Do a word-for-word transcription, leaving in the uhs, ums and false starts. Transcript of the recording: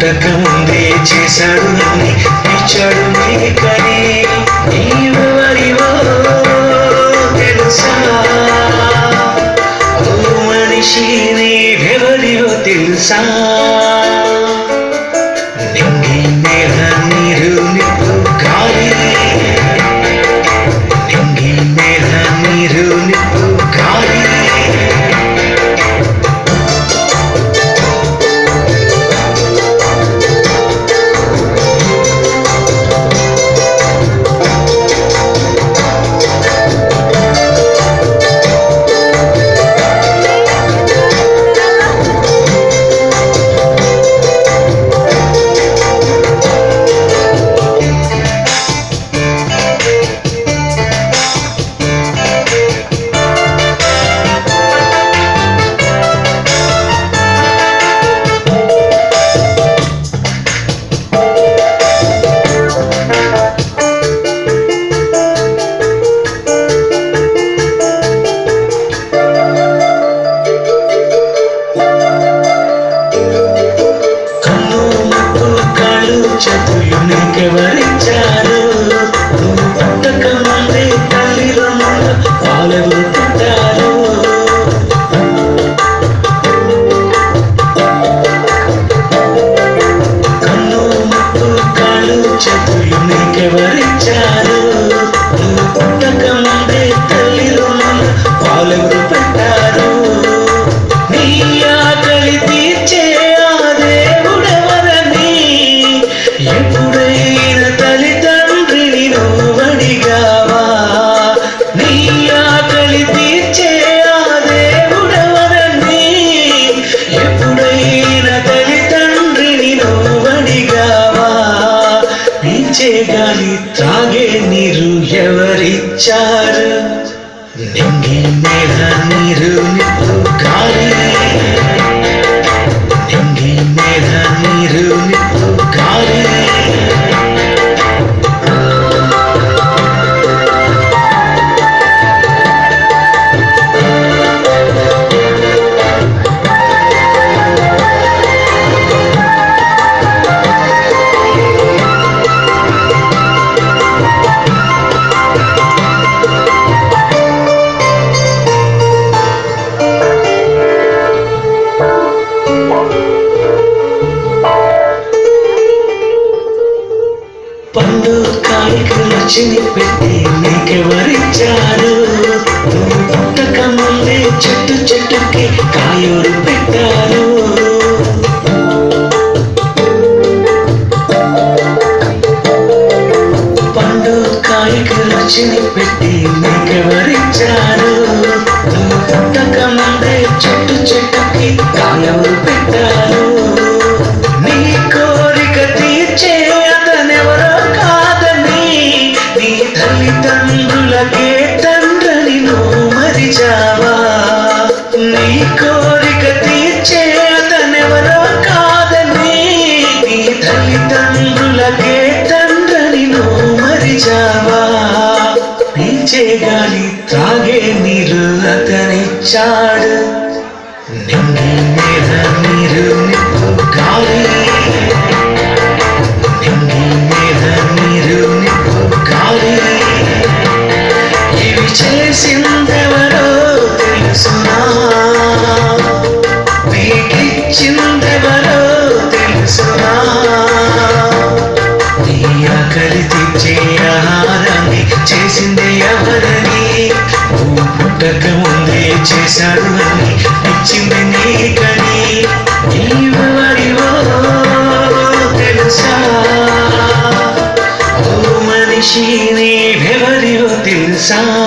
పుట్టక ముందే చేశాడు నన్ను ఇచ్చాడు నీకని. నీవెవరివో తెలుసా ఓ మనిషి, నీవెవరివో తెలుసా? నింగి నేల నీరు నిప్పు గాలి, నింగి నేల నీరు నిప్పు గాలి. చేతులు నీకెవరిచ్చారు? నువ్వు పుట్టక ముందే తల్లిదండ్రుల పాలెవరు పెట్టారు? కన్ను ముక్కు కాళ్ళు చేతులు నీకెవరిచ్చారు? నువ్వు పుట్టక ముందే తల్లిదండ్రుల పాలెవరు పెట్టారు? నీ ఆకలి తీర్చే ఎప్పుడైనా తల్లిదండ్రిని నువ్వడిగావా? నీ ఆకలి తీర్చే ఆ దేవుడెవరని ఎప్పుడైనా తల్లిదండ్రిని నువ్వడిగావా? పీల్చే గాలి త్రాగే నీరు ఎవరిచ్చారు? నింగి నేల నీరు నిప్పు గాలి, నింగి నేల నీరు నిప్పు గాలి. పండు కాడికి రుచిని పెట్టి నీకెవరిచ్చారు? నువ్వు పుట్టక ముందే చెట్టు చెట్టుకి కాయలు పెట్టారు. పండు కాడికి రుచిని పెట్టి నీకెవరిచ్చారు? నువ్వు పుట్టక ముందే చెట్టు చెట్టుకి కాయలు పెట్టారు. నీ కోరిక తీర్చే అతనెవరో కాదని నీ తల్లిదండ్రులకే తండ్రిని నువ్వు మరిచావా? నీ కోరిక తీర్చే అతనెవరో కాదని నీ తల్లిదండ్రులకే తండ్రిని నువ్వు మరిచావా? పీల్చే గాలి త్రాగే నీరు అతనిచ్చాడు. నింగి నేల నీరు నిప్పు గాలి, నింగి నేల నీరు నిప్పు గాలి. ఇవి చేసిందెవరో తెలుసునా? నీకిచ్చిందెవరో తెలుసునా? నీ ఆకలి తీర్చే ఆహారాన్ని చేసింది ఎవరని? నువ్వు పుట్టక ముందే చేశాడు అని ఇచ్చింది నీకని. నీవెవరివో తెలుసా ఓ మనిషి, నీవెవరివో తెలుసా?